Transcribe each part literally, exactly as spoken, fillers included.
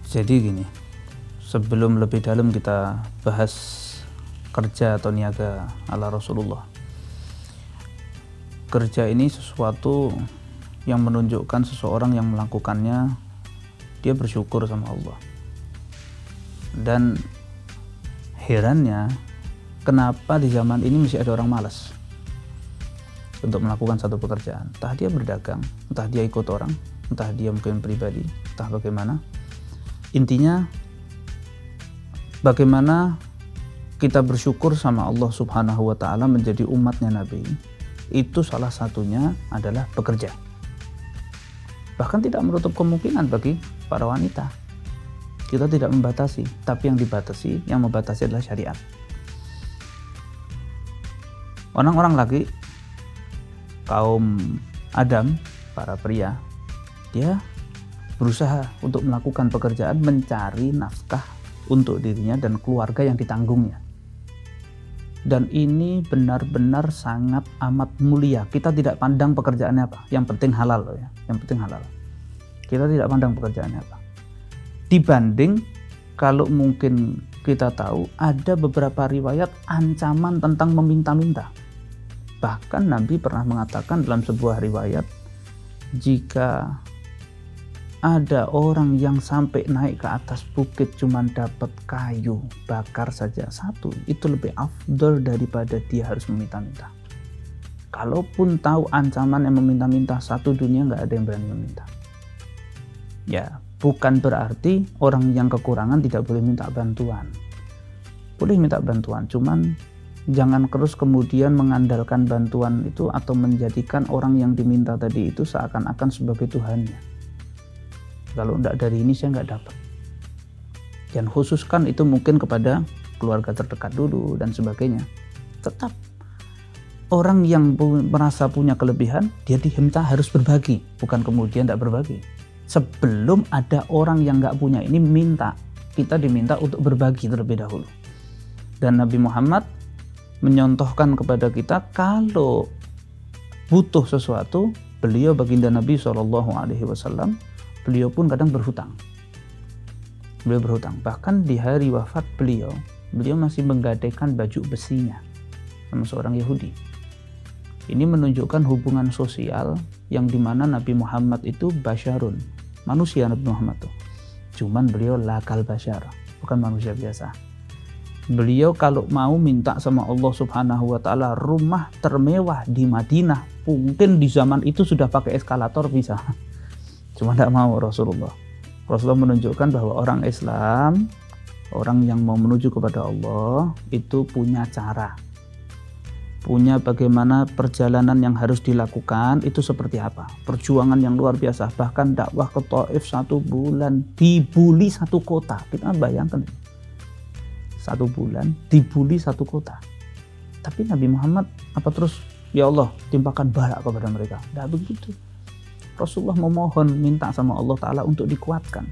Jadi gini, sebelum lebih dalam kita bahas kerja atau niaga ala Rasulullah. Kerja ini sesuatu yang menunjukkan seseorang yang melakukannya dia bersyukur sama Allah. Dan herannya kenapa di zaman ini masih ada orang malas untuk melakukan satu pekerjaan. Entah dia berdagang, entah dia ikut orang, entah dia mungkin pribadi, entah bagaimana. Intinya bagaimana kita bersyukur sama Allah Subhanahu wa ta'ala menjadi umatnya Nabi. Itu salah satunya adalah bekerja. Bahkan tidak menutup kemungkinan bagi para wanita. Kita tidak membatasi, tapi yang dibatasi, yang membatasi adalah syariat. Orang-orang lagi, kaum Adam, para pria, dia berusaha untuk melakukan pekerjaan mencari nafkah untuk dirinya dan keluarga yang ditanggungnya. Dan ini benar-benar sangat amat mulia. Kita tidak pandang pekerjaannya apa, yang penting halal loh ya, yang penting halal. Kita tidak pandang pekerjaannya apa. Dibanding kalau mungkin kita tahu ada beberapa riwayat ancaman tentang meminta-minta. Bahkan Nabi pernah mengatakan dalam sebuah riwayat, jika ada orang yang sampai naik ke atas bukit cuma dapat kayu bakar saja satu, itu lebih afdal daripada dia harus meminta-minta. Kalaupun tahu ancaman yang meminta-minta, satu dunia nggak ada yang berani meminta. Ya, bukan berarti orang yang kekurangan tidak boleh minta bantuan. Boleh minta bantuan, cuman jangan terus kemudian mengandalkan bantuan itu atau menjadikan orang yang diminta tadi itu seakan-akan sebagai Tuhannya. Kalau enggak dari ini saya enggak dapat. Dan khususkan itu mungkin kepada keluarga terdekat dulu dan sebagainya. Tetap orang yang merasa punya kelebihan, dia diminta harus berbagi, bukan kemudian enggak berbagi. Sebelum ada orang yang enggak punya ini minta, kita diminta untuk berbagi terlebih dahulu. Dan Nabi Muhammad menyontohkan kepada kita kalau butuh sesuatu, beliau baginda Nabi shallallahu alaihi wasallam, beliau pun kadang berhutang. Beliau berhutang. Bahkan di hari wafat beliau, beliau masih menggadaikan baju besinya sama seorang Yahudi. Ini menunjukkan hubungan sosial yang dimana Nabi Muhammad itu basyarun, manusia Nabi Muhammad tuh. Cuman beliau lakal basyar, bukan manusia biasa. Beliau kalau mau minta sama Allah Subhanahu wa ta'ala rumah termewah di Madinah, mungkin di zaman itu sudah pakai eskalator bisa. Cuma tidak mau Rasulullah. Rasulullah menunjukkan bahwa orang Islam, orang yang mau menuju kepada Allah, itu punya cara. Punya bagaimana perjalanan yang harus dilakukan, itu seperti apa. Perjuangan yang luar biasa. Bahkan dakwah ke Taif satu bulan, dibully satu kota. Kita bayangkan. Satu bulan, dibully satu kota. Tapi Nabi Muhammad, apa terus, ya Allah, timpakan balak kepada mereka. Tidak begitu. Rasulullah memohon, minta sama Allah Ta'ala untuk dikuatkan.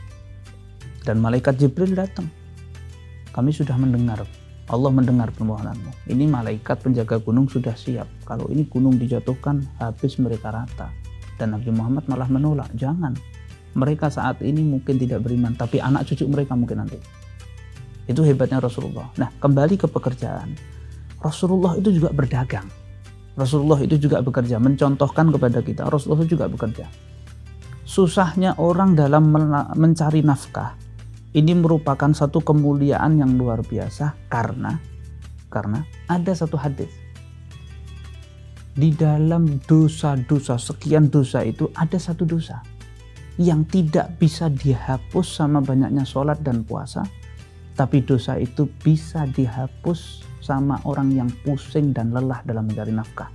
Dan malaikat Jibril datang. Kami sudah mendengar, Allah mendengar permohonanmu. Ini malaikat penjaga gunung sudah siap. Kalau ini gunung dijatuhkan, habis mereka rata. Dan Nabi Muhammad malah menolak. Jangan. Mereka saat ini mungkin tidak beriman, tapi anak cucu mereka mungkin nanti. Itu hebatnya Rasulullah. Nah, kembali ke pekerjaan. Rasulullah itu juga berdagang. Rasulullah itu juga bekerja, mencontohkan kepada kita, Rasulullah juga bekerja. Susahnya orang dalam mencari nafkah, ini merupakan satu kemuliaan yang luar biasa karena karena ada satu hadis. Di dalam dosa-dosa, sekian dosa itu ada satu dosa yang tidak bisa dihapus sama banyaknya sholat dan puasa, tapi dosa itu bisa dihapus sama orang yang pusing dan lelah dalam mencari nafkah.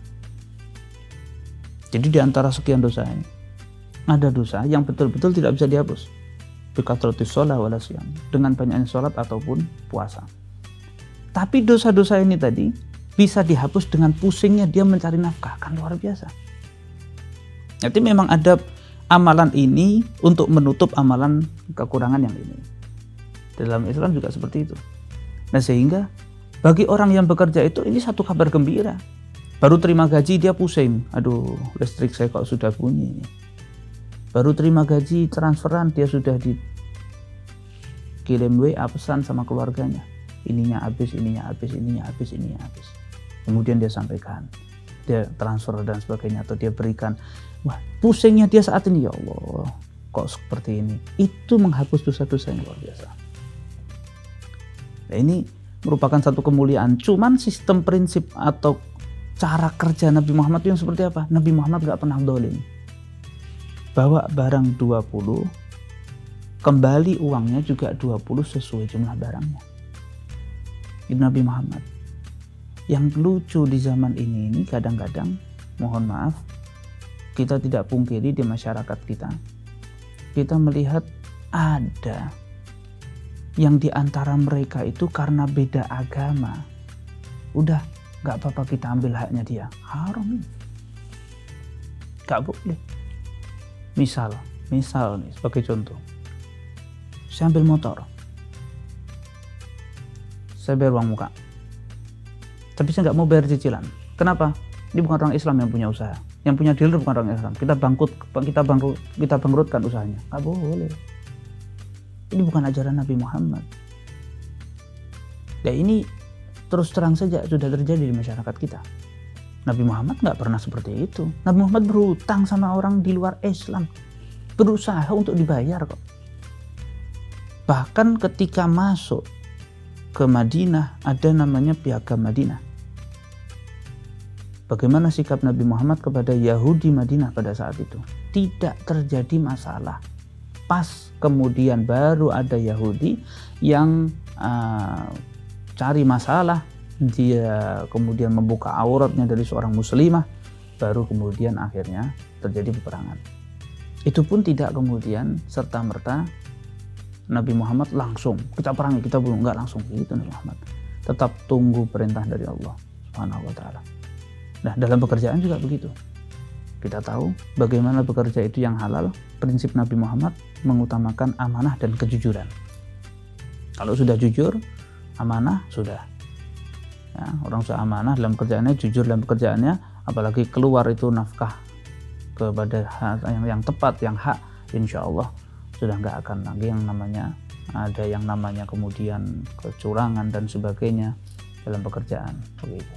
Jadi di antara sekian dosa ini, ada dosa yang betul-betul tidak bisa dihapus. Bikathratis shalah wala siyam, dengan banyaknya sholat ataupun puasa. Tapi dosa-dosa ini tadi bisa dihapus dengan pusingnya dia mencari nafkah, kan luar biasa. Jadi memang ada amalan ini untuk menutup amalan kekurangan yang ini. Dalam Islam juga seperti itu. Nah, sehingga bagi orang yang bekerja itu ini satu kabar gembira. Baru terima gaji dia pusing. Aduh, listrik saya kok sudah bunyi. Baru terima gaji transferan dia sudah di kirim W A pesan sama keluarganya, ininya habis, ininya habis, ininya habis, ininya habis. Kemudian dia sampaikan, dia transfer dan sebagainya, atau dia berikan. Wah, pusingnya dia saat ini, ya Allah, kok seperti ini. Itu menghapus dosa-dosa yang luar biasa. Nah, ini merupakan satu kemuliaan. Cuman sistem prinsip atau cara kerja Nabi Muhammad itu yang seperti apa? Nabi Muhammad gak pernah dolim. Bawa barang dua puluh, kembali uangnya juga dua puluh sesuai jumlah barangnya. Itu Nabi Muhammad. Yang lucu di zaman ini, ini kadang-kadang, mohon maaf, kita tidak pungkiri di masyarakat kita, kita melihat ada yang di antara mereka itu karena beda agama, udah gak apa-apa kita ambil haknya dia. Haram ini, gak boleh. Misal, misal nih sebagai contoh, saya ambil motor, saya bayar uang muka, tapi saya nggak mau bayar cicilan. Kenapa? Ini bukan orang Islam yang punya usaha, yang punya dealer bukan orang Islam. Kita bangkrut, kita bangkrut, kita bangkrutkan usahanya. Nggak boleh. Ini bukan ajaran Nabi Muhammad. Ya ini terus terang saja sudah terjadi di masyarakat kita. Nabi Muhammad nggak pernah seperti itu. Nabi Muhammad berhutang sama orang di luar Islam, berusaha untuk dibayar kok. Bahkan ketika masuk ke Madinah ada namanya piagam Madinah. Bagaimana sikap Nabi Muhammad kepada Yahudi Madinah pada saat itu? Tidak terjadi masalah. Pas kemudian baru ada Yahudi yang uh, cari masalah, dia kemudian membuka auratnya dari seorang muslimah, baru kemudian akhirnya terjadi peperangan. Itu pun tidak kemudian serta-merta Nabi Muhammad langsung kita perangi, kita bunuh, enggak langsung gitu Nabi Muhammad. Tetap tunggu perintah dari Allah Subhanahu wa taala. Nah, dalam pekerjaan juga begitu. Kita tahu bagaimana bekerja itu yang halal. Prinsip Nabi Muhammad mengutamakan amanah dan kejujuran. Kalau sudah jujur, amanah sudah. Ya, orang sudah amanah dalam pekerjaannya, jujur dalam pekerjaannya, apalagi keluar itu nafkah kepada yang, yang tepat, yang hak, insya Allah sudah nggak akan lagi yang namanya ada yang namanya kemudian kecurangan dan sebagainya dalam pekerjaan begitu.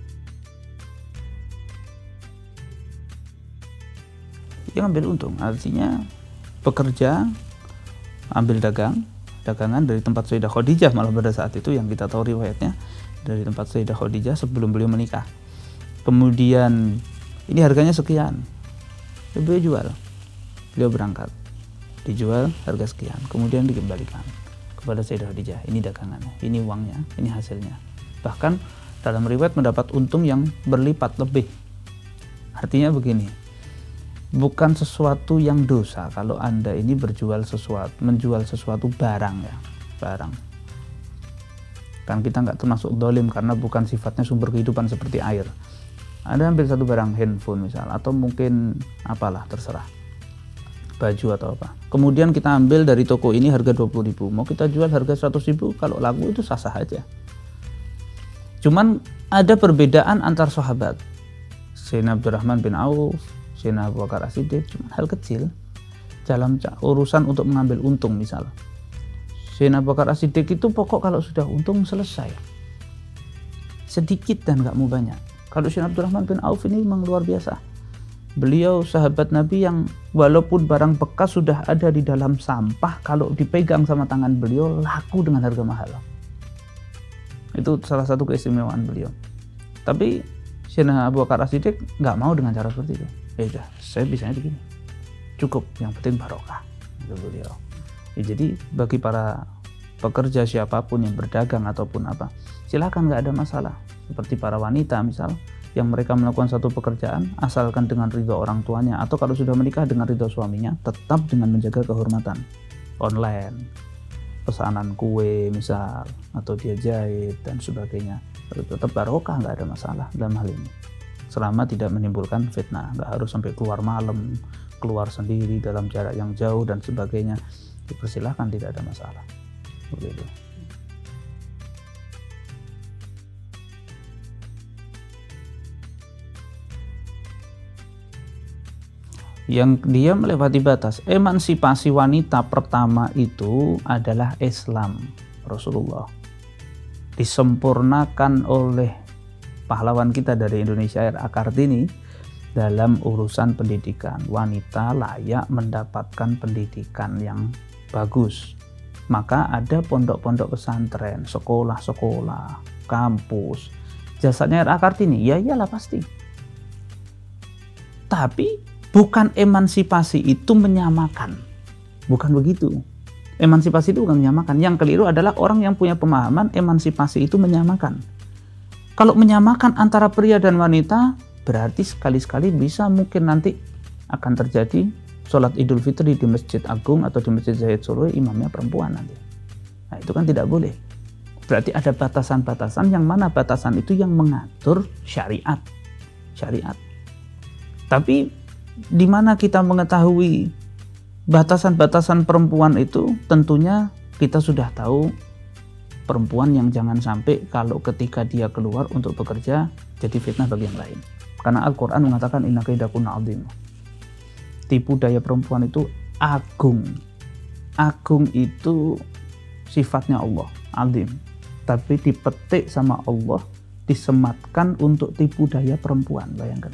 Yang ambil untung artinya bekerja, ambil dagang, dagangan dari tempat Sayyidah Khadijah, malah pada saat itu yang kita tahu riwayatnya dari tempat Sayyidah Khadijah sebelum beliau menikah. Kemudian ini harganya sekian, beliau jual, beliau berangkat, dijual harga sekian, kemudian dikembalikan kepada Sayyidah Khadijah. Ini dagangannya, ini uangnya, ini hasilnya. Bahkan dalam riwayat mendapat untung yang berlipat lebih. Artinya begini, bukan sesuatu yang dosa kalau Anda ini berjual sesuatu, menjual sesuatu barang ya, barang. Kan kita nggak termasuk dolim karena bukan sifatnya sumber kehidupan seperti air. Anda ambil satu barang, handphone misal, atau mungkin apalah, terserah, baju atau apa. Kemudian kita ambil dari toko ini harga dua puluh ribu, mau kita jual harga seratus ribu, kalau laku itu sah-sah aja. Cuman ada perbedaan antar sahabat. Sayyidina Abdurrahman bin Auf, Sayyidina Abu Bakar As-Siddiq, cuma hal kecil dalam urusan untuk mengambil untung misal. Sayyidina Abu Bakar As-Siddiq itu pokok kalau sudah untung selesai, sedikit dan nggak mau banyak. Kalau Sayyidina Abdurrahman bin Auf ini memang luar biasa. Beliau sahabat Nabi yang walaupun barang bekas sudah ada di dalam sampah, kalau dipegang sama tangan beliau laku dengan harga mahal. Itu salah satu keistimewaan beliau. Tapi Sayyidina Abu Bakar As-Siddiq nggak mau dengan cara seperti itu. Ya udah, saya bisanya begini, cukup, yang penting barokah, itu beliau. Ya, jadi bagi para pekerja siapapun yang berdagang ataupun apa, silakan, nggak ada masalah. Seperti para wanita misal, yang mereka melakukan satu pekerjaan asalkan dengan ridho orang tuanya, atau kalau sudah menikah dengan ridho suaminya, tetap dengan menjaga kehormatan. Online, pesanan kue misal, atau dia jahit dan sebagainya, tetap barokah, nggak ada masalah dalam hal ini. Selama tidak menimbulkan fitnah, nggak harus sampai keluar malam, keluar sendiri dalam jarak yang jauh dan sebagainya, dipersilahkan, tidak ada masalah. Begitu. yang dia melewati batas. Emansipasi wanita pertama itu adalah Islam Rasulullah. Disempurnakan oleh pahlawan kita dari Indonesia R A Kartini dalam urusan pendidikan. Wanita layak mendapatkan pendidikan yang bagus. Maka ada pondok-pondok pesantren, sekolah-sekolah, kampus. Jasanya R A Kartini, ya iyalah pasti. Tapi bukan emansipasi itu menyamakan. Bukan begitu. Emansipasi itu bukan menyamakan. Yang keliru adalah orang yang punya pemahaman emansipasi itu menyamakan. Kalau menyamakan antara pria dan wanita, berarti sekali-sekali bisa mungkin nanti akan terjadi sholat Idul Fitri di Masjid Agung atau di Masjid Zahid Solo, imamnya perempuan nanti. Nah, itu kan tidak boleh. Berarti ada batasan-batasan, yang mana batasan itu yang mengatur syariat. Syariat. Tapi di mana kita mengetahui batasan-batasan perempuan itu, tentunya kita sudah tahu perempuan yang jangan sampai kalau ketika dia keluar untuk bekerja jadi fitnah bagi yang lain. Karena Al-Quran mengatakan inna kaidakunna adzim. Tipu daya perempuan itu agung. Agung itu sifatnya Allah, adzim. Tapi dipetik sama Allah, disematkan untuk tipu daya perempuan, bayangkan.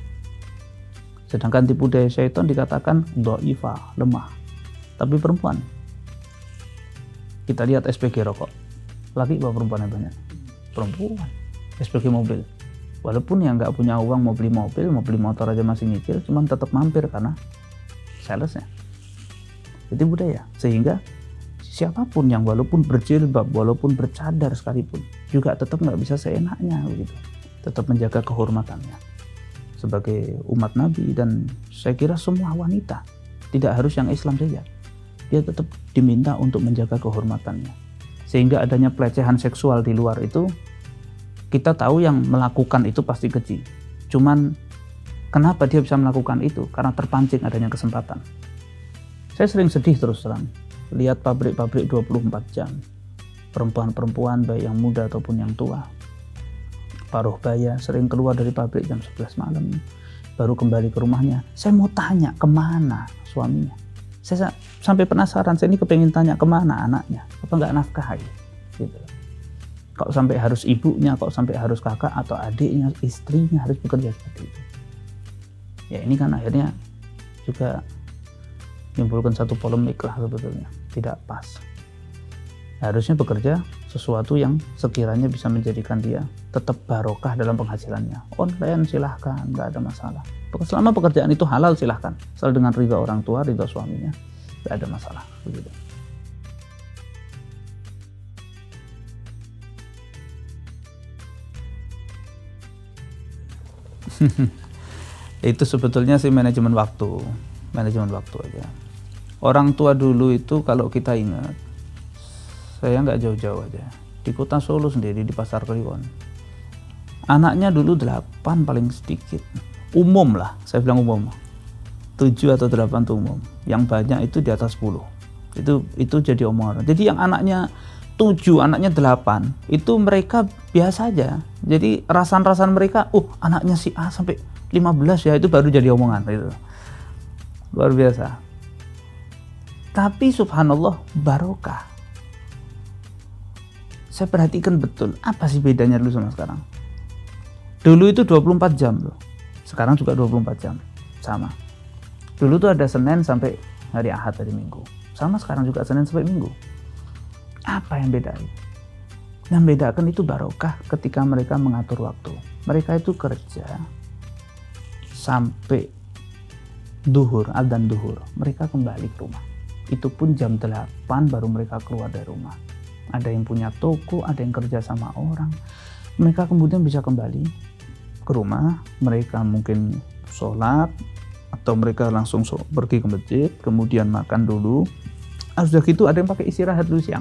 Sedangkan tipu daya syaitan dikatakan dhaifah, lemah. Tapi perempuan, kita lihat S P G rokok, laki apa perempuan yang banyak? Perempuan. S P G mobil, walaupun yang nggak punya uang mau beli mobil, mau beli motor aja masih nyicil, cuman tetap mampir karena salesnya. Itu budaya. Sehingga siapapun yang walaupun berjilbab, walaupun bercadar sekalipun, juga tetap nggak bisa seenaknya begitu. Tetap menjaga kehormatannya sebagai umat Nabi. Dan saya kira semua wanita, tidak harus yang Islam saja, dia tetap diminta untuk menjaga kehormatannya. Sehingga adanya pelecehan seksual di luar itu, kita tahu yang melakukan itu pasti keji. Cuman kenapa dia bisa melakukan itu? Karena terpancing adanya kesempatan. Saya sering sedih terus terang lihat pabrik-pabrik dua puluh empat jam, perempuan-perempuan baik yang muda ataupun yang tua, paruh baya, sering keluar dari pabrik jam sebelas malam, baru kembali ke rumahnya. Saya mau tanya kemana suaminya. Saya sampai penasaran, saya ini kepengen tanya kemana anaknya, apa nggak nafkahi gitu. Kok sampai harus ibunya, kok sampai harus kakak atau adiknya, istrinya harus bekerja seperti itu. Ya ini kan akhirnya juga menimbulkan satu polemik lah sebetulnya, tidak pas. Harusnya bekerja sesuatu yang sekiranya bisa menjadikan dia tetap barokah dalam penghasilannya. Online silahkan, nggak ada masalah. Selama pekerjaan itu halal silahkan, asal dengan ridha orang tua, ridha suaminya, nggak ada masalah begitu. Itu sebetulnya sih manajemen waktu, manajemen waktu aja. Orang tua dulu itu kalau kita ingat, saya nggak jauh-jauh aja, di kota Solo sendiri, di Pasar Kliwon, anaknya dulu delapan paling sedikit, umum lah, saya bilang umum, tujuh atau delapan itu umum, yang banyak itu di atas sepuluh, itu itu jadi omongan. Jadi yang anaknya tujuh, anaknya delapan, itu mereka biasa aja. Jadi rasan-rasan mereka, oh anaknya si A sampai lima belas ya, itu baru jadi omongan gitu. Luar biasa. Tapi subhanallah barokah. Saya perhatikan betul, apa sih bedanya dulu sama sekarang? Dulu itu dua puluh empat jam loh. Sekarang juga dua puluh empat jam. Sama. Dulu tuh ada Senin sampai hari Ahad, hari Minggu. Sama sekarang juga Senin sampai Minggu. Apa yang beda? Yang bedakan itu barokah ketika mereka mengatur waktu. Mereka itu kerja sampai duhur, adzan duhur. Mereka kembali ke rumah. Itu pun jam delapan baru mereka keluar dari rumah. Ada yang punya toko, ada yang kerja sama orang. Mereka kemudian bisa kembali ke rumah. Mereka mungkin sholat, atau mereka langsung pergi ke masjid, kemudian makan dulu. Ah, sudah gitu ada yang pakai istirahat dulu siang.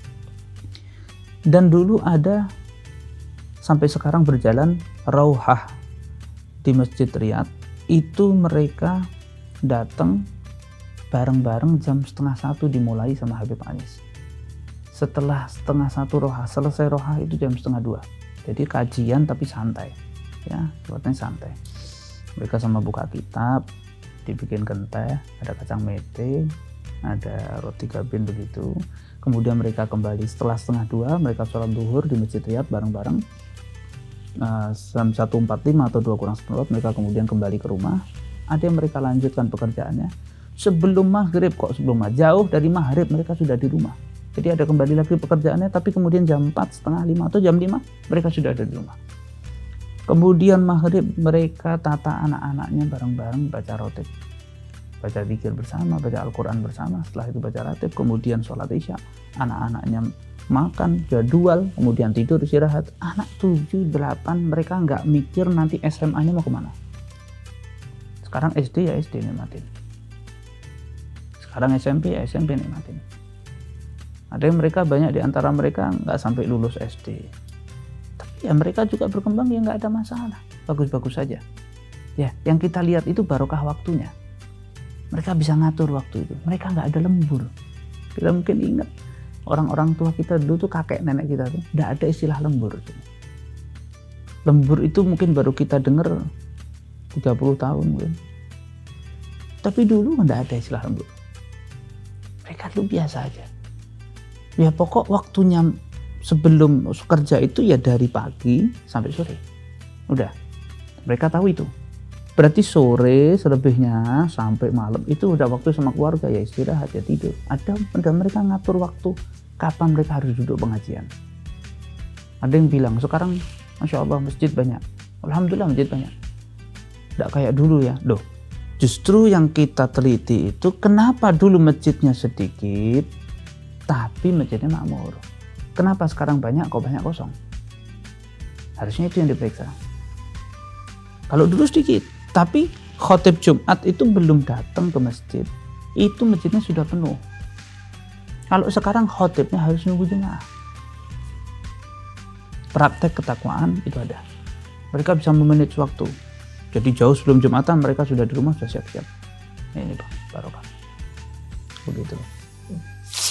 Dan dulu ada, sampai sekarang berjalan, Rauhah di Masjid Riyadh. Itu mereka datang bareng-bareng jam setengah satu dimulai sama Habib Anis. Setelah setengah satu rohah, selesai rohah itu jam setengah dua. Jadi kajian tapi santai, ya, buatnya santai. Mereka sama buka kitab, dibikinkan teh, ada kacang mete, ada roti gabin begitu. Kemudian mereka kembali setelah setengah dua, mereka sholat zuhur di Masjid Riyadh bareng-bareng. Uh, jam satu empat puluh lima atau dua kurang seperempat mereka kemudian kembali ke rumah. Ada yang mereka lanjutkan pekerjaannya sebelum maghrib, kok sebelum jauh dari maghrib mereka sudah di rumah. Jadi ada kembali lagi pekerjaannya, tapi kemudian jam empat, setengah lima atau jam lima mereka sudah ada di rumah. Kemudian maghrib mereka tata anak-anaknya bareng-bareng baca rotib, baca zikir bersama, baca Al-Quran bersama. Setelah itu baca ratib, kemudian sholat isya, anak-anaknya makan, jadwal, kemudian tidur, istirahat. Anak tujuh, delapan mereka nggak mikir nanti S M A-nya mau kemana. Sekarang S D ya S D nikmatin, sekarang S M P ya S M P nikmatin. Ada yang mereka banyak di antara mereka nggak sampai lulus S D, tapi ya mereka juga berkembang, ya nggak ada masalah, bagus-bagus saja. Ya, yang kita lihat itu barokah waktunya. Mereka bisa ngatur waktu itu, mereka nggak ada lembur. Kita mungkin ingat orang-orang tua kita dulu tuh, kakek nenek kita tuh nggak ada istilah lembur. Lembur itu mungkin baru kita dengar tiga puluh tahun mungkin. Tapi dulu nggak ada istilah lembur. Mereka tuh biasa aja. Ya pokok waktunya sebelum kerja itu ya dari pagi sampai sore. Udah, mereka tahu itu. Berarti sore selebihnya sampai malam itu udah waktu sama keluarga, ya istirahat, ya tidur. Ada, ada mereka ngatur waktu kapan mereka harus duduk pengajian. Ada yang bilang sekarang Masya Allah masjid banyak, Alhamdulillah masjid banyak. Nggak kayak dulu ya. Loh, justru yang kita teliti itu kenapa dulu masjidnya sedikit tapi masjidnya makmur. Kenapa sekarang banyak kok banyak kosong? Harusnya itu yang diperiksa. Kalau dulu sedikit tapi khotib Jumat itu belum datang ke masjid, itu masjidnya sudah penuh. Kalau sekarang khotibnya harus nunggu jemaah. Praktek ketakwaan itu ada. Mereka bisa memanage waktu. Jadi jauh sebelum Jumatan mereka sudah di rumah, sudah siap-siap. Ini Pak, barokah. Begitu.